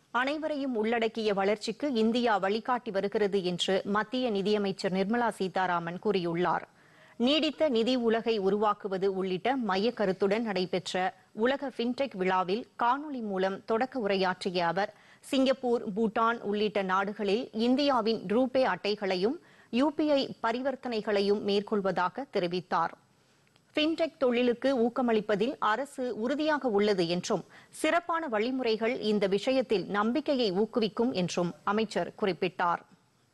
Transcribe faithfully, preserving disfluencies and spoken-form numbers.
அனைவரையும் உள்ளடக்கிய வளர்ச்சிக்கு இந்தியா வழிகாட்டி வருகிறது என்று மத்திய நிதியமைச்சர் நிர்மலா சீதாராமன் கூறியுள்ளார். நீடித்த நிதி உலகை உருவாக்குவது உள்ளிட்ட மைய கருத்துடன் நடைபெற்ற உலக பின்டெக் விழாவில் காணொலி மூலம் தொடக்க உரையாற்றிய அவர், சிங்கப்பூர், பூட்டான் உள்ளிட்ட நாடுகளில் இந்தியாவின் ரூபே அட்டைகளையும் யுபிஐ பரிவர்த்தனைகளையும் மேற்கொள்வதாக தெரிவித்தார். பின்டெக் தொழிலுக்கு ஊக்கமளிப்பதில் அரசு உறுதியாக உள்ளது என்றும், சிறப்பான வழிமுறைகள் இந்த விஷயத்தில் நம்பிக்கையை ஊக்குவிக்கும் என்றும் அமைச்சர் குறிப்பிட்டார்.